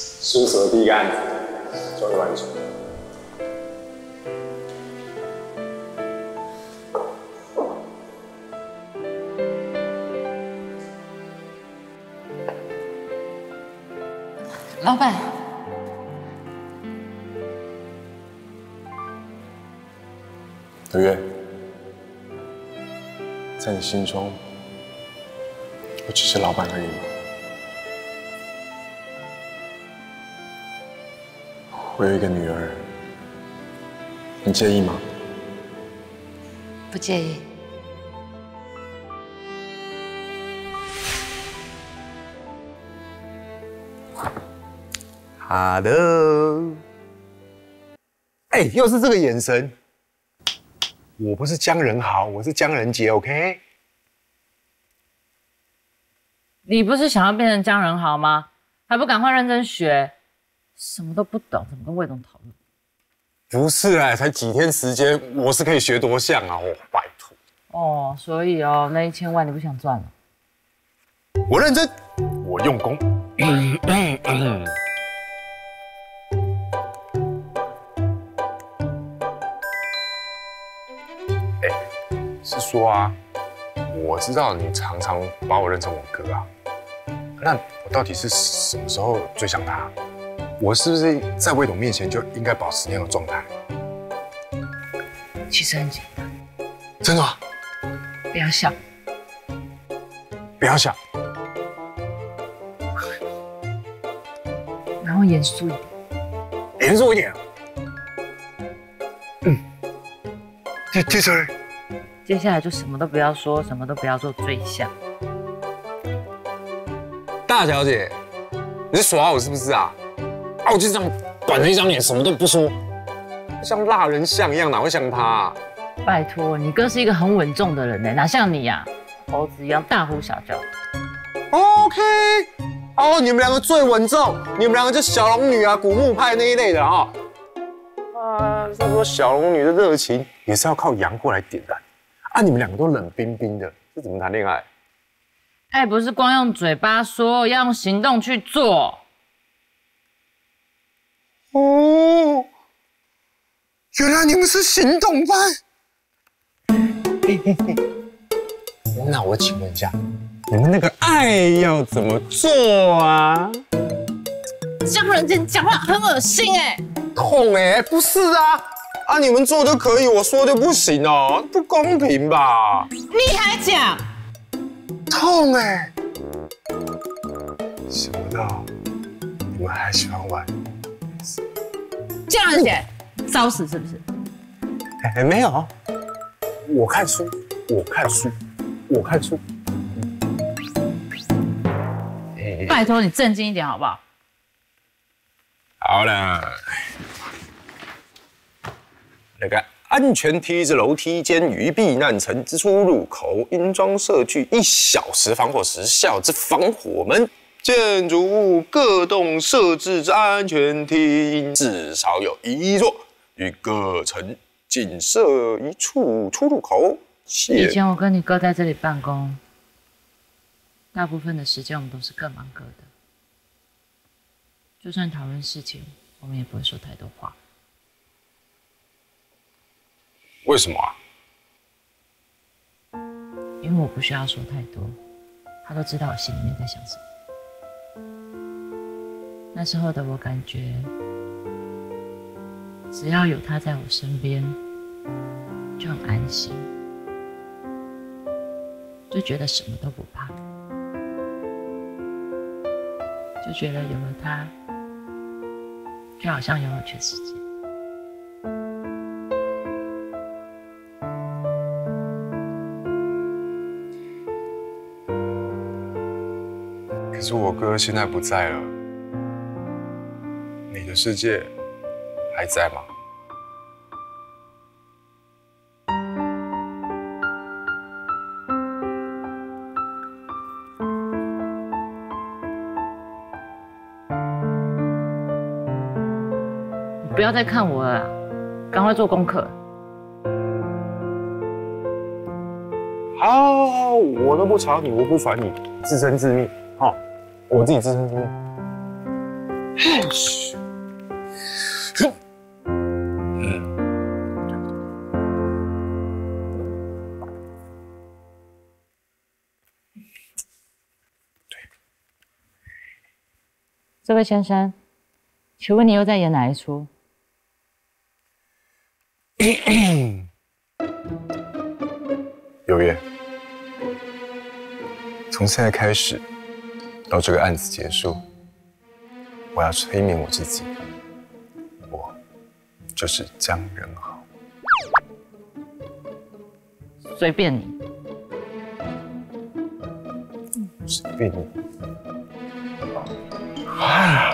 叔叔的第一个案子终于完成。 老板， 德月，在你心中，我只是老板而已吗？我有一个女儿，你介意吗？ 不介意。 Hello， 哎，又是这个眼神。我不是江仁豪，我是江仁杰 ，OK？ 你不是想要变成江仁豪吗？还不赶快认真学？什么都不懂，怎么跟魏总讨论？ 不是啊，才几天时间，我是可以学多像啊！哦，拜托。 哦，所以哦，那1000万你不想赚了？ 我认真，我用功。是说啊，我知道你常常把我认成我哥啊，那我到底是什么时候最像他？我是不是在魏董面前就应该保持那种状态？ 其实很简单， 真的吗？ 不要笑， 不要想， 然后严肃一点。 严肃一点。接着呢？ 接下来就什么都不要说，什么都不要做，最像。 大小姐，你是耍我是不是啊？啊，我就这样板着一张脸，什么都不说，像蜡人像一样，哪会像他啊？ 拜托，你哥是一个很稳重的人呢，哪像你呀、猴子一样大呼小叫。 OK， 哦，你们两个最稳重，你们两个就小龙女啊、古墓派那一类的啊。再说小龙女的热情也是要靠洋货来点燃啊，你们两个都冷冰冰的，这怎么谈恋爱？ 爱不是光用嘴巴说，要用行动去做。 哦，原来你们是行动派。那我请问一下，你们那个爱要怎么做啊？ 江仁杰讲话很恶心哎。 痛哎，不是啊，啊你们做就可以，我说就不行哦，不公平吧？ 你还讲？ 痛哎！想不到你们还喜欢玩。 江仁杰，找死是不是？ 哎，没有，我看书，我看书，我看书。 拜托你正经一点好不好？ 好了，那个安全梯之楼梯间于避难层之出入口，应装设具1小时防火时效之防火门。建筑物各栋设置之安全梯，应至少有1座，于各层仅设1处出入口。 以前我跟你哥在这里办公，大部分的时间我们都是各忙各的。就算讨论事情，我们也不会说太多话。 为什么啊？ 因为我不需要说太多，他都知道我心里面在想什么。那时候的我感觉，只要有他在我身边，就很安心，就觉得什么都不怕，就觉得有了他，就好像拥有全世界。 可是我哥现在不在了，你的世界还在吗？ 你不要再看我了啦，赶快做功课。 好，我都不吵你，我不烦你，自生自灭，好，我自己自生自灭。 这位先生，请问你又在演哪一出？ 有约。从现在开始，到这个案子结束，我要催眠我自己，我就是江仁豪。 随便你。 随便你。哎呀。